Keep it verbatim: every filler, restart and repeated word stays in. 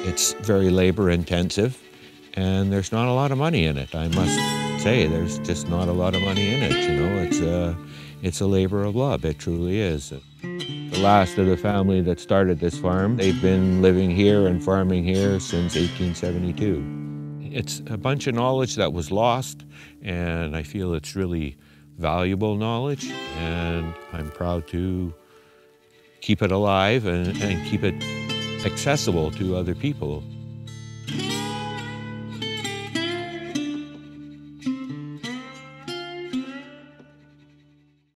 It's very labor intensive, and there's not a lot of money in it. I must say, there's just not a lot of money in it, you know. It's a, it's a labor of love, it truly is. The last of the family that started this farm, they've been living here and farming here since eighteen seventy-two. It's a bunch of knowledge that was lost, and I feel it's really valuable knowledge, and I'm proud to keep it alive and, and keep it accessible to other people.